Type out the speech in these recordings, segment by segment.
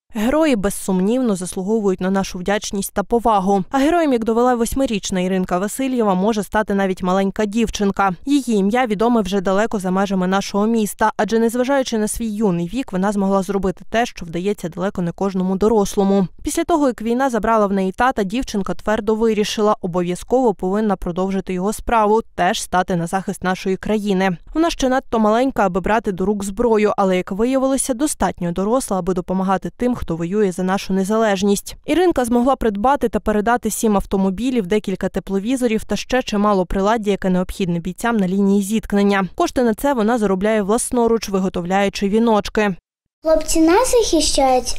Герої, безсумнівно, заслуговують на нашу вдячність та повагу. А героєм, як довела 8-річна Іринка Васильєва, може стати навіть маленька дівчинка. Її ім'я відоме вже далеко за межами нашого міста, адже незважаючи на свій юний вік, вона змогла зробити те, що вдається далеко не кожному дорослому. Після того, як війна забрала в неї тата, дівчинка твердо вирішила, обов'язково повинна продовжити його справу, теж стати на захист нашої країни. Вона ще надто маленька, аби брати до рук зброю, але, як виявилося, достатньо доросла, аби допомагати тим, хто воює за нашу незалежність. Іринка змогла придбати та передати 7 автомобілів, декілька тепловізорів та ще чимало приладдя, яке необхідне бійцям на лінії зіткнення. Кошти на це вона заробляє власноруч, виготовляючи віночки. Хлопці нас захищають,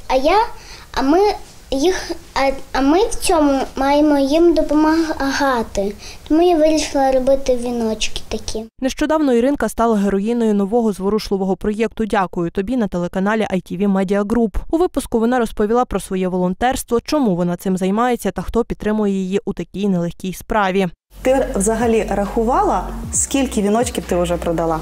а ми в цьому маємо їм допомагати. Тому я вирішила робити віночки такі. Нещодавно Іринка стала героїною нового зворушливого проєкту «Дякую тобі» на телеканалі ITV Media Group. У випуску вона розповіла про своє волонтерство, чому вона цим займається та хто підтримує її у такій нелегкій справі. Ти взагалі рахувала, скільки віночків ти вже продала?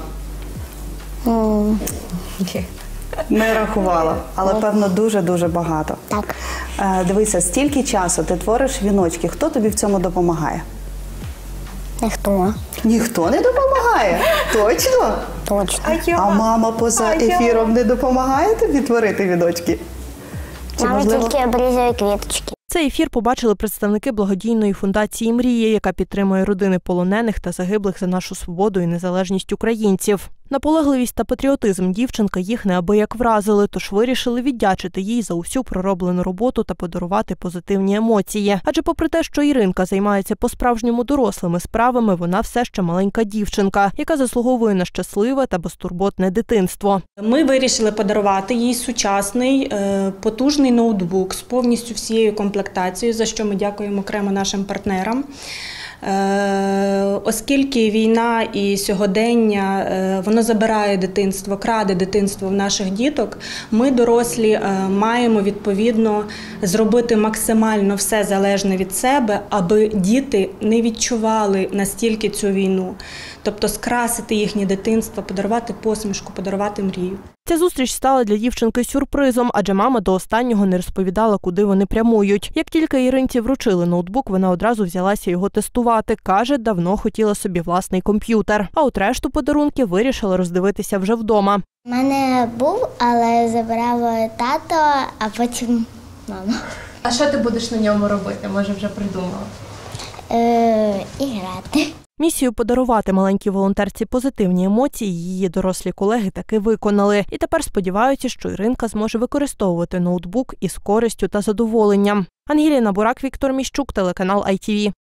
Не рахувала, але, певно, дуже-дуже багато. Так. Дивися, стільки часу ти твориш віночки. Хто тобі в цьому допомагає? Ніхто. Ніхто не допомагає? Точно? Точно. А мама поза ефіром не допомагає тобі творити віночки? Мама тільки обрізає квіточки. Цей ефір побачили представники благодійної фундації «Мрія», яка підтримує родини полонених та загиблих за нашу свободу і незалежність українців. Наполегливість та патріотизм дівчинка їх неабияк вразили, тож вирішили віддячити їй за усю пророблену роботу та подарувати позитивні емоції. Адже попри те, що Іринка займається по-справжньому дорослими справами, вона все ще маленька дівчинка, яка заслуговує на щасливе та безтурботне дитинство. Ми вирішили подарувати їй сучасний, потужний ноутбук з повністю всією комплектацією, за що ми дякуємо окремо нашим партнерам. Оскільки війна і сьогодення, воно забирає дитинство, краде дитинство в наших діток, ми, дорослі, маємо, відповідно, зробити максимально все залежне від себе, аби діти не відчували настільки цю війну. Тобто скрасити їхнє дитинство, подарувати посмішку, подарувати мрію. Ця зустріч стала для дівчинки сюрпризом, адже мама до останнього не розповідала, куди вони прямують. Як тільки Іринці вручили ноутбук, вона одразу взялася його тестувати. Каже, давно хотіла собі власний комп'ютер. А от решту подарунків вирішила роздивитися вже вдома. У мене був, але забрав тато, а потім мама. А що ти будеш на ньому робити? Може, вже придумала? Іграти. Місію подарувати маленькій волонтерці позитивні емоції її дорослі колеги таки виконали. І тепер сподіваються, що Іринка зможе використовувати ноутбук із користю та задоволенням. Ангеліна Бурак, Віктор Міщук, телеканал ITV.